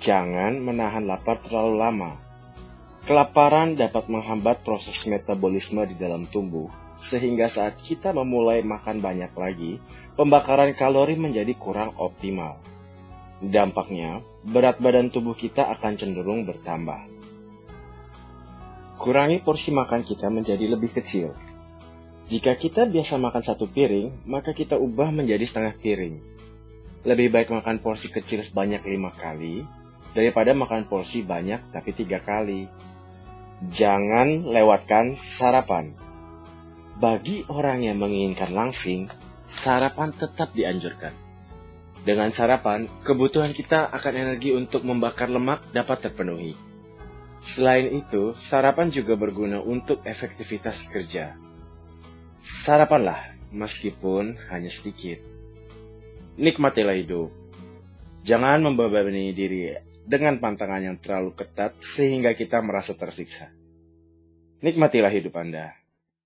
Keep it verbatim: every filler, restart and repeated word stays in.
Jangan menahan lapar terlalu lama. Kelaparan dapat menghambat proses metabolisme di dalam tubuh, sehingga saat kita memulai makan banyak lagi, pembakaran kalori menjadi kurang optimal. Dampaknya, berat badan tubuh kita akan cenderung bertambah. Kurangi porsi makan kita menjadi lebih kecil. Jika kita biasa makan satu piring, maka kita ubah menjadi setengah piring. Lebih baik makan porsi kecil sebanyak lima kali, daripada makan porsi banyak tapi tiga kali. Jangan lewatkan sarapan. Bagi orang yang menginginkan langsing, sarapan tetap dianjurkan. Dengan sarapan, kebutuhan kita akan energi untuk membakar lemak dapat terpenuhi. Selain itu, sarapan juga berguna untuk efektivitas kerja. Sarapanlah, meskipun hanya sedikit. Nikmatilah hidup. Jangan membebani diri dengan pantangan yang terlalu ketat sehingga kita merasa tersiksa. Nikmatilah hidup Anda.